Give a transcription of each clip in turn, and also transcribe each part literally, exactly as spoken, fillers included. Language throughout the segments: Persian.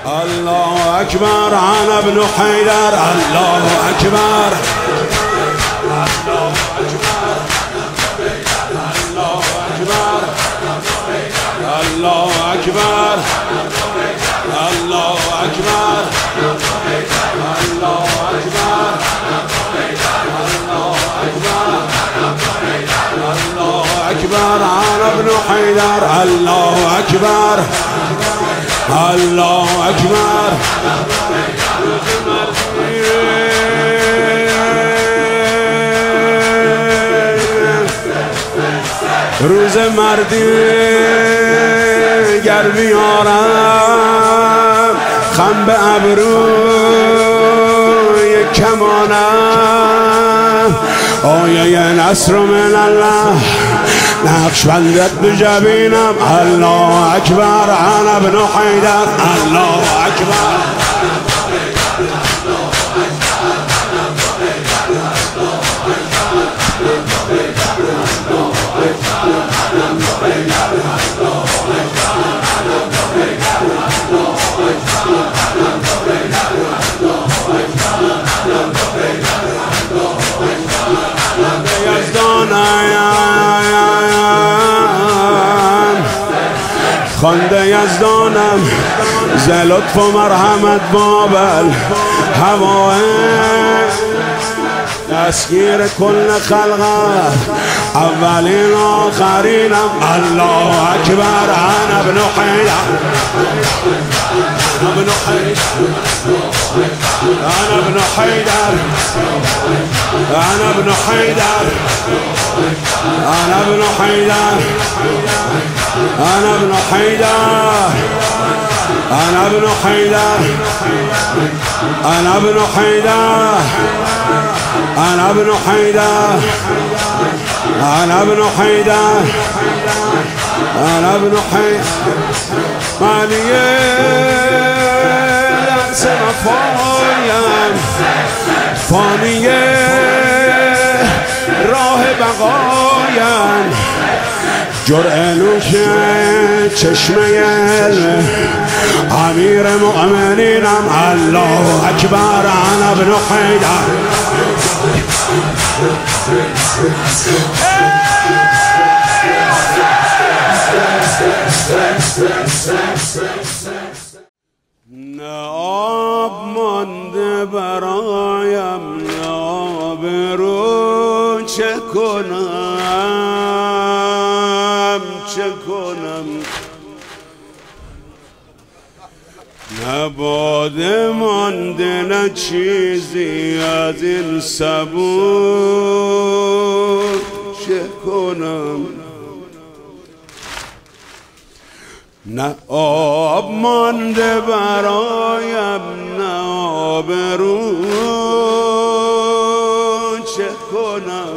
الله أكبر. أنا ابن حيدر. الله أكبر. الله أكبر. الله أكبر. الله أكبر. الله أكبر. الله أكبر. الله أكبر. أنا ابن حيدر. الله أكبر. الله أكبر. روز مردی گر بیارم خم به ابروی کمانم آیه نصر من الله نقش بندت به جبینم. الله اکبر. انا ابن حیدر. الله اکبر. خانده یزدانم ز لطف و مرحمت بابل هواه دستگیر کل خلقه اولین آخرینم. الله اکبر. انا ابن حیدر. انا ابن حیدر. انا ابن حیدر. انا ابن حیدر. انا ابن حیدر. انا ابن حیدر. انا ابن حیدر. انا ابن حیدر. انا ابن حیدر. انا ابن حیدر. انا ابن حیدر. مالیه لحظه وفایم فانیه راه بقایم جرعه نوش چشمه علم امیر مؤمنینم. الله اکبر. انا ابن حیدر. نه آب مانده برایم نه آبرو چه کنم چه کنم نه باده مانده نه چیزی از این صبور چه کنم نه آب مانده برایم نه آبرو چه کنم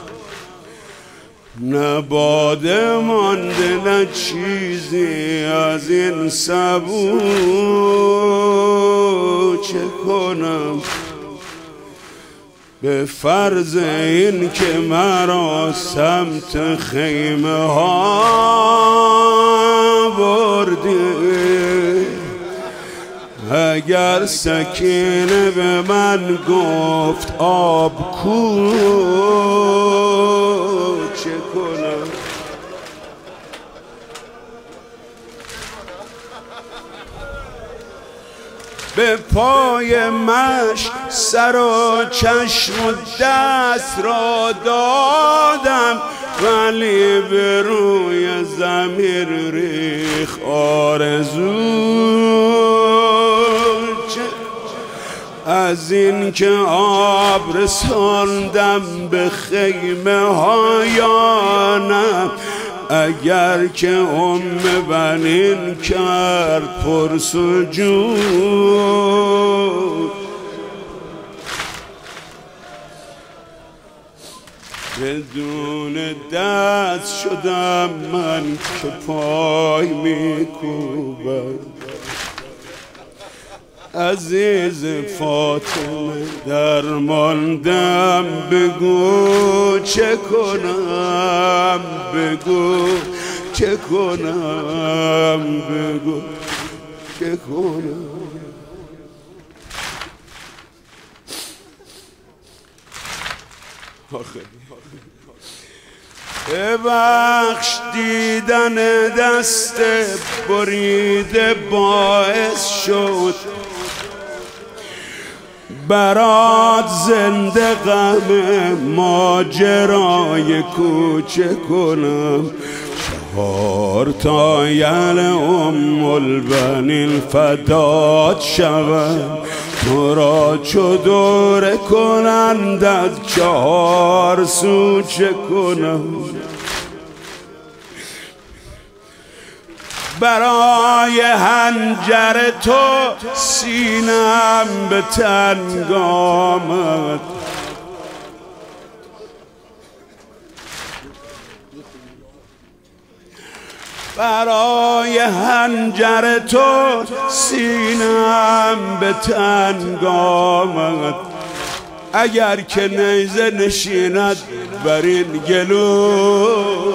نه باده مانده نه چیزی از این صبور چه کنم به فرض این که مرا سمت خیمه ها بردی اگر سکینه به من گفت آب کو چه کنم به پای مش سر و چشم و دست را دادم ولی به روی زمین ریخ آرزو از این که آب رساندم به خیمه هایانم اگر که ام بنین کرد پرسجود بدون دست شدم من که پای میکوبم عزیز فاطمه درماندم بگو چه کنم بگو چه کنم بگو چه کنم؟ ببخش دیدن دست بریده باعث شد برات زنده غم ماجرای کوچه کنم. چهار تا یل ام البنین فدات شوم، تو را چو دوره کنند از چهار سو چه کنم؟ برای هنجر تو سینم به تنگ آمد، برای هنجر تو سینم به تنگ آمد. اگر که نیزه نشیند بر این گلو،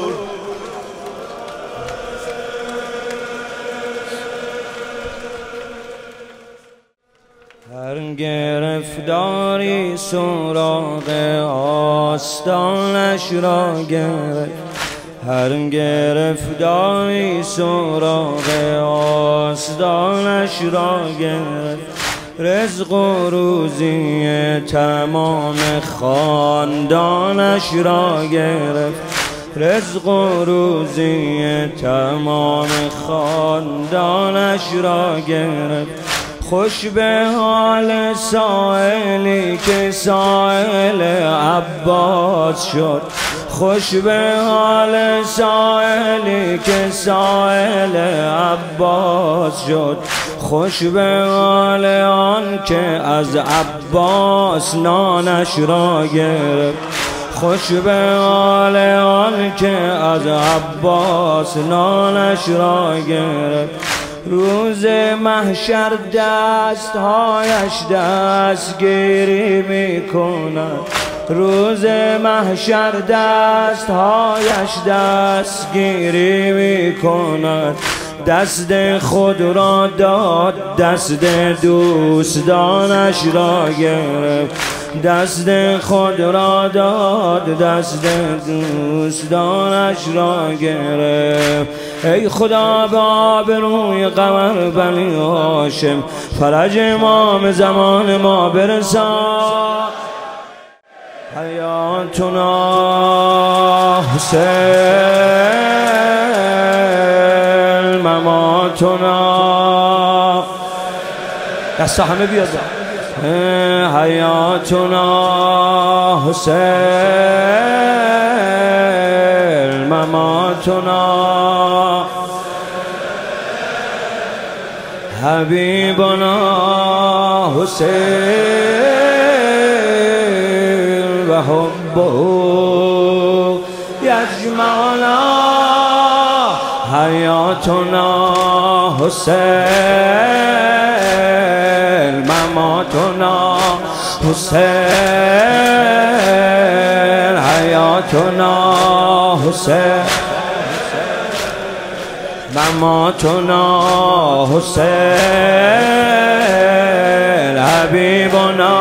هر گرفتاری سراغ آستانش را گرفت، هر گرفتاری سراغ آستانش را گرفت. رزق و روزی تمام خاندانش را گرفت، رزق و روزی تمام خاندانش را گرفت. خوش به حال سائلی که سائل عباس شد، خوش به حال سائلی که سائل عباس شد. خوش به حال آن که از عباس نانش را گرفت، خوش به حال آن که از عباس نانش را گرفت. روز محشر دستهایش دستگیری می کند، روز محشر دستهایش دستگیری می کند. دست خود را داد دست دوستانش را گرفت، دست خود را داد دست دوستانش را گرفت. ای خدا به آبروی قمر بنی هاشم فرج امام زمان ما برسان. حیاتنا حسین، مماتنا، دستا همه بیاد. حیاتنا حسین، مماتنا حبیبنا حسین و حبه یجمعنا. حیاتنا حسین، مماتنا حسین. حیاتنا حسین، مماتنا حسین. حبیبنا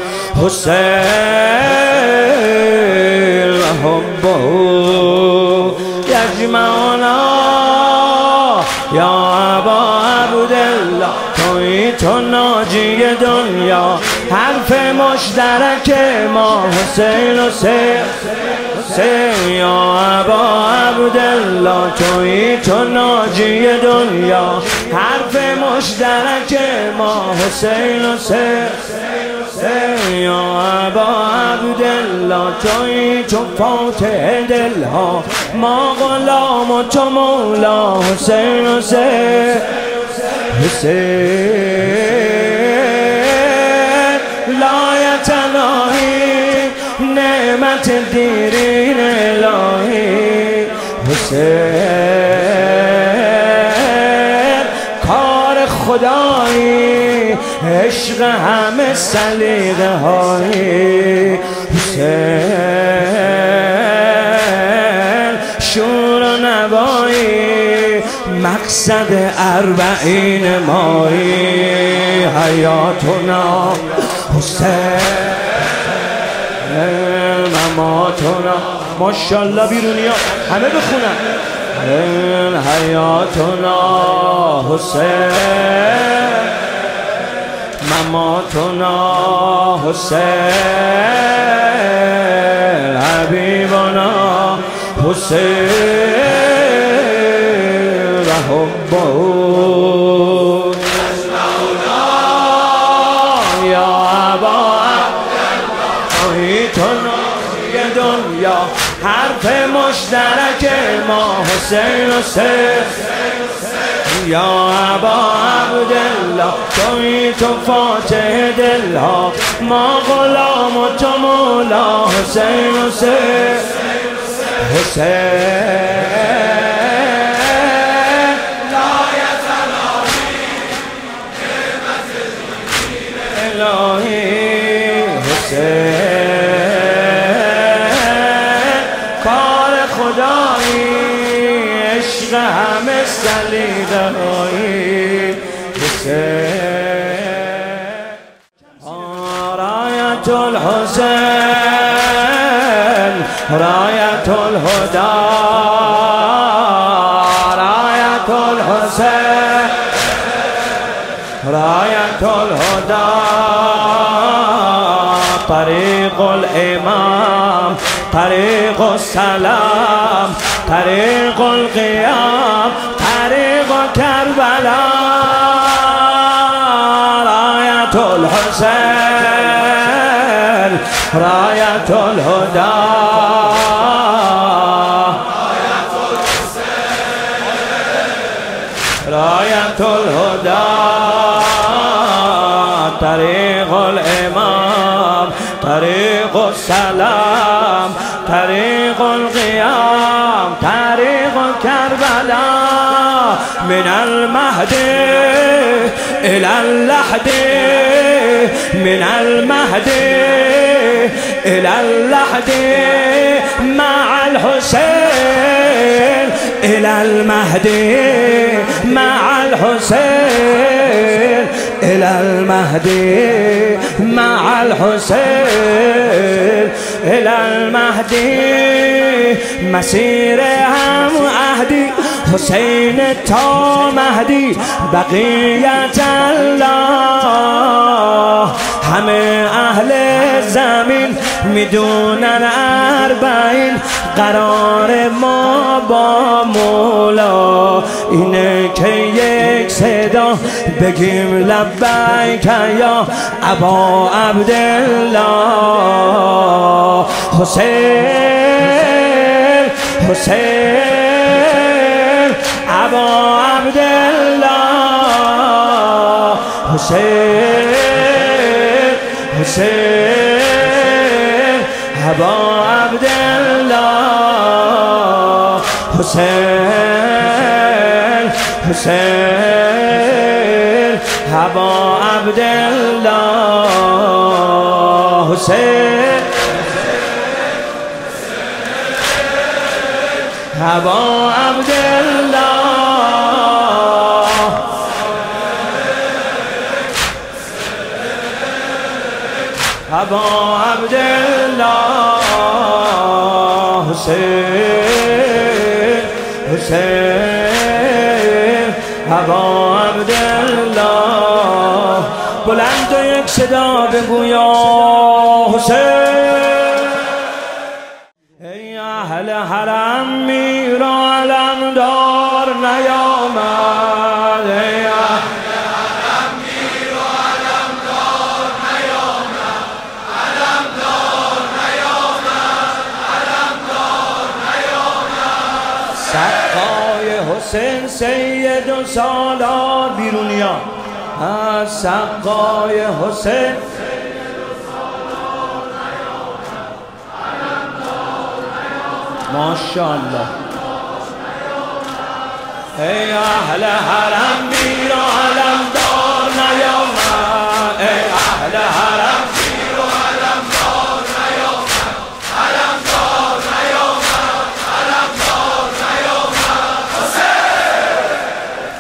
حسین و حبه یجمعنا. یا ابا عبدالله تویی تو ناجی دنیا، حرف مشترک ما حسین حسین حسین. یا ابا عبدالله تویی تو ناجی دنیا، حرف مشترک ما حسین حسین حسین. یا ابا عبدالله تویی تو فاتح دلها، ما غلام و تو مولا حسین حسین حسین. لایت الهی نعمت دیرین الهی حسین. کار خدایی عشق همه سلیقه های حسین. شور و نوایی مقصد مقصد اربعین مایی حیاتنا حسین مماتنا ماشاءالله بیرونی ها همه بخونن حیاتنا حسین مماتنا حسین حبیبنا حسین و حبه یا ابا عبدالله دنیا حرف مشترک ما حسین حسین یا ابا عبدالله توی تو فاتح دلها ما غلام و تو مولا حسین حسین حسین لایت الهی حسین کار خدایی عشق همه سلیقه هایی حسین رایت الحسین رایت الهدى رایت الحسین رایت الهدى طریق الامام طریق السلام طریق القیام طریق کربلا رایت الحسین رایت الهدى رایت الهدى طریق الامام طریق السلام طریق القیام طریق کربلا من المهدی الى اللحد من المهدی الى اللحد مع الحسين الى المهدي مع الحسين الى المهدي مع الحسين الى المهدي مسیر هم عهدی حسین تا مهدی بقیت الله همه اهل زمین میدونن اربعین قرار ما با مولا اینه که یک صدا بگیم لبیک یا ابا عبدالله حسین حسین ابا عبدالله حسین حسین ابا عبدالله حسین حسین ابا عبدالله حسین ابا عبدالله ابا عبدالله حسین حسین ابا عبدالله بلند و یک صدا بگویا حسین ای اهل حرم میر و علمدار نیامد ای اهل حرم میر و علمدار نیامد علمدار نیامد علمدار نیامد سقای حسین سید و سالار بیرونیا از سقای حسین ماشاءالله ای اهل حرم میر و علمدار نیامد ای اهل حرم میر و علمدار نیامد علمدار نیامد علمدار نیامد حسین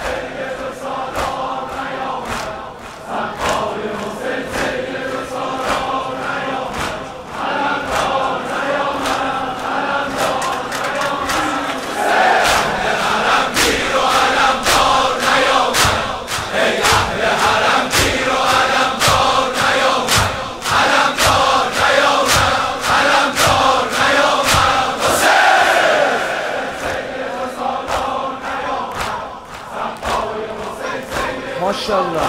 ماشاءالله.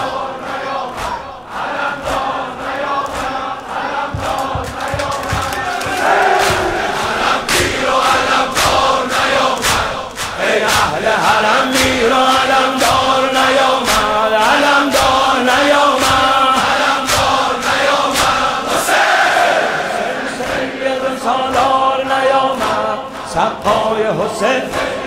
ای اهل حرم میر و علمدار نیامد، علمدار نیامد، علمدار نیامد. حسین سید سالار نیامد، سقای حسین